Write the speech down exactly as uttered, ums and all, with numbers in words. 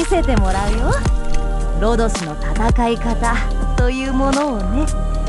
見せてもらうよ。ロドスの戦い方というものをね。